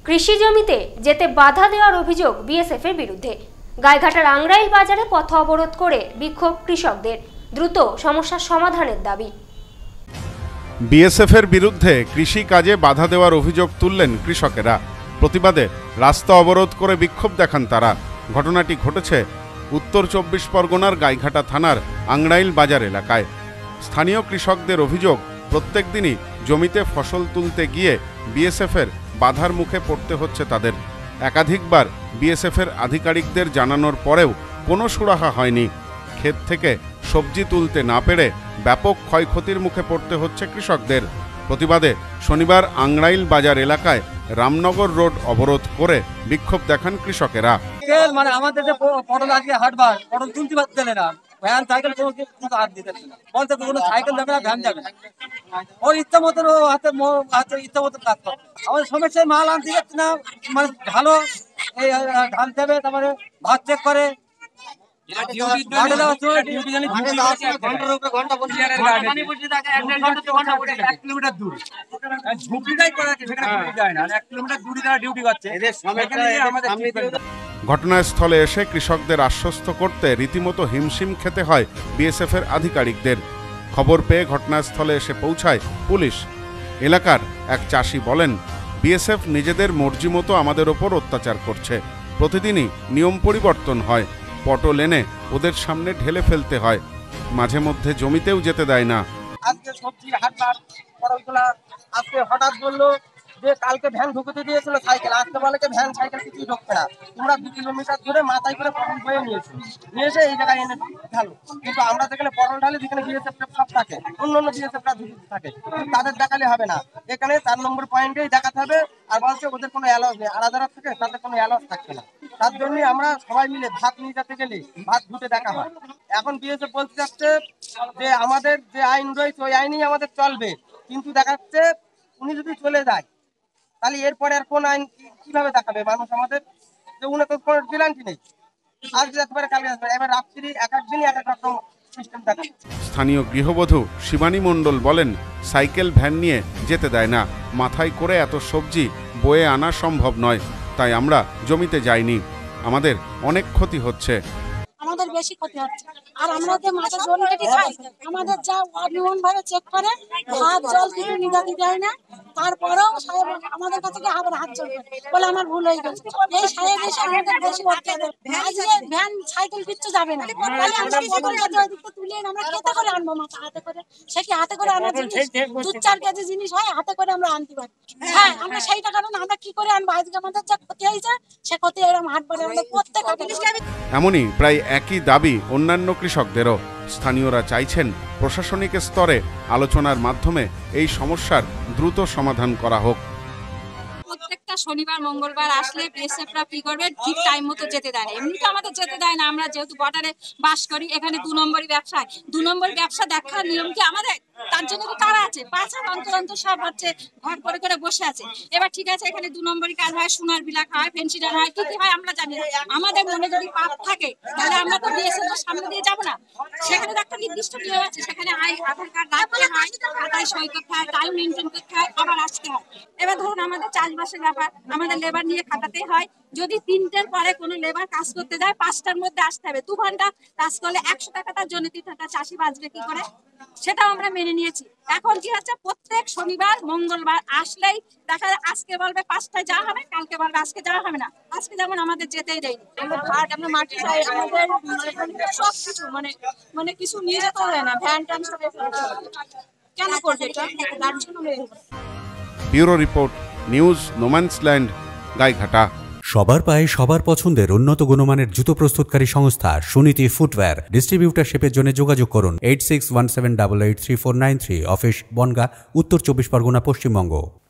কৃষি জমিতে যেতে বাধা দেওয়ার অভিযোগ বিএসএফের বিরুদ্ধে। গাইঘাটার আংরাইল বাজারে পথ অবরোধ করে বিক্ষোভ কৃষকদের, দ্রুত সমস্যার সমাধানের দাবি। বিএসএফের বিরুদ্ধে কৃষি কাজে বাধা দেওয়ার অভিযোগ তুললেন কৃষকেরা। প্রতিবাদে রাস্তা অবরোধ করে বিক্ষোভ দেখান তারা। ঘটনাটি ঘটেছে উত্তর 24 পরগনার গাইঘাটা থানার আংরাইল বাজার এলাকায়। স্থানীয় কৃষকদের অভিযোগ, প্রত্যেক দিনই জমিতে ফসল তুলতে গিয়ে বিএসএফের বাধার মুখে পড়তে হচ্ছে তাদের। একাধিকবার বিএসএফের আধিকারিকদের জানানোর পরেও কোনো সুরাহা হয়নি। ক্ষেত থেকে সবজি তুলতে না পেরে ব্যাপক ক্ষয়ক্ষতির মুখে পড়তে হচ্ছে কৃষকদের। প্রতিবাদে শনিবার আংরাইল বাজার এলাকায় রামনগর রোড অবরোধ করে বিক্ষোভ দেখান কৃষকেরা। মানে আমাদের যে পটল আজকে হাটবার, পটল তুলতে পারছে না, ভ্যান সাইকেল কোনো হাত দিতে না, বলতে কোনো সাইকেল যাবে না, ভ্যান যাবে না, ওর ইচ্ছা মতন ও হাতে ইচ্ছা মতন কাজ করে। আমাদের সমস্যায় মাল আনতে যাচ্ছে না, মানে ভালো এই ধান দেবে, তারপরে ভাত চেক করে, ঘটনাস্থলে এসে কৃষকদের আশ্বস্ত করতে রীতিমতো হিমশিম খেতে হয় বিএসএফের আধিকারিকদের। খবর পেয়ে ঘটনাস্থলে এসে পৌঁছায় পুলিশ। এলাকার এক চাষি বলেন, বিএসএফ নিজেদের মর্জি মতো আমাদের ওপর অত্যাচার করছে। প্রতিদিনই নিয়ম পরিবর্তন হয়, পটল এনে ওদের সামনে ঢেলে ফেলতে হয়, মাঝে মধ্যে জমিতেও যেতে দেয় না। আজকে সবজি হাটবার পটলগুলা আজকে হঠাৎ বললো যে কালকে ভ্যান ঢুকতে দিয়েছিল সাইকেল, আজকে বলে ভ্যান সাইকেল কিছুই ঢুকবে না, তোমরা 2 কিলোমিটার ধরে মাথায় করে পটল বয়ে নিয়ে এসে এই জায়গায় এনে ঢালো। কিন্তু আমরা যেখানে পটল ঢালি, যেখানে বিএসএফ সব থাকে, অন্য বিএসএফরা থাকে, তাদের দেখালে হবে না। এখানে 4 নম্বর পয়েন্টেই দেখাতে হবে। আর বলছে ওদের কোনো অ্যালাউন্স নেই, আলাদা থাকে, তাদের কোনো অ্যালাউন্স থাকবে না। তার জন্যই আমরা সবাই মিলে ভাত নিয়ে যেতে গেলে ভাত ঘুটে দেখা হয়। এখন বিএসএফ বলতে যাচ্ছে যে আমাদের যে আইন রয়েছে ওই আইনেই আমাদের চলবে, কিন্তু দেখাচ্ছে উনি যদি চলে যায় তাহলে এরপরে আর কোন আইন কিভাবে দেখাবে মানুষ আমাদের, যে উনি তো কোনো গ্যারান্টি নেই, আজ যেতে পারে কালকে আসবে। এবার রাত্রি এক একদিনই এক এক রকম সিস্টেম দেখাচ্ছে। স্থানীয় গৃহবধূ শিবানী মণ্ডল বলেন, সাইকেল ভ্যান নিয়ে যেতে দেয় না, মাথায় করে এত সবজি বয়ে আনা সম্ভব নয়, তাই আমরা জমিতে যাইনি। আমাদের অনেক ক্ষতি হচ্ছে, আমাদের বেশি ক্ষতি হচ্ছে। আর আমরা যে মাঠে জল কেটে খাই, আমাদের যা অনিয়ম ভাবে চেক করে, হাত জল কিছু নিতে দেয় না। তারপরেও সাহেব আমাদের কাছে আবার হাত জল বলে আমার ভুল হয়ে গেছে। এই সাহেব এসে আমাদের বেশি ভ্যান সাইকেল কিচ্ছু যাবে না, তাহলে আমরা পটল গাছে ওই দিকটা তুলে আমরা কেটে করে আনবো মাথা হাতে করে। সে কি হাতে করে আনার জিনিস 2-4 কেজি জিনিস হয়, হাতে করে আমরা আনতে পারি। হ্যাঁ, আমরা সেইটা কারণ আমরা কি করে আনবো? আজকে আমাদের যা ক্ষতি হয়েছে সে ক্ষতি এরকম হাট বারে আমাদের প্রত্যেক এমনই প্রায় একই দাবি অন্যান্য কৃষকদেরও। স্থানীয়রা চাইছেন প্রশাসনিক স্তরে আলোচনার মাধ্যমে এই সমস্যার দ্রুত সমাধান করা হোক। প্রত্যেকটা শনিবার মঙ্গলবার আসলে বিএসএফরা কি করবে, ঠিক টাইম মতো যেতে দেয় না। এমনি তো আমাদের যেতে দেয় না, আমরা যেহেতু বর্ডারে বাস করি, এখানে 2 নম্বরই ব্যবসায় 2 নম্বর ব্যবসা দেখার নিয়ম কি আমাদের? তার জন্য তো তারা আছে, 5 হাত অন্তর সব হচ্ছে ঘর করে করে বসে আছে। এবার ঠিক আছে, এখানে 2 নম্বরই কাজ হয়, সোনার বিলাক হয়, ফেন্সিডার হয়, কি কি হয় আমরা জানি না। আমাদের মনে যদি পাপ থাকে তাহলে আমরা তো বিএসএফ এর সামনে দিয়ে যাবো না। সেখানে তো একটা নির্দিষ্ট নিয়ম আছে, সেখানে আধার কার্ড রাখতে হয়, খাতায় সই করতে হয়, টাইম মেনটেন করতে হয়, আবার আসতে হয়। এবার ধরুন আমাদের চাষবাসের ব্যাপার, আমাদের লেবার নিয়ে খাটাতে হয়। যদি 3টের পরে কোনো লেবার কাজ করতে যায় 5টার মধ্যে আসতে হবে। 2 ঘন্টা কাজ করলে 100 টাকা তার জন্য 3 টাকা চাষি বাঁচবে কি করে? সেটাও আমরা মেনে নিয়েছি। এখন কি হচ্ছে, প্রত্যেক শনিবার মঙ্গলবার আসলেই দেখা যায় আজকে বলবে 5টায় যাওয়া হবে, কালকে বলবে আজকে যাওয়া হবে না। আজকে যেমন আমাদের যেতেই দেয়নি, আমরা ভাট আমরা মাটি চাই, আমাদের সব কিছু মানে কিছু নিয়ে যেতে হয় না, ভ্যান ট্যান সব কেন করবে এটা? তার জন্য bureau report, news no man's land, Gaighata. সবার পায়ে সবার পছন্দের উন্নত গুণমানের জুতো প্রস্তুতকারী সংস্থা সুনীতি ফুটওয়্যার। ডিস্ট্রিবিউটারশিপের জন্য যোগাযোগ করুন 8617883493, অফিস বনগাঁ, উত্তর 24 পরগনা, পশ্চিমবঙ্গ।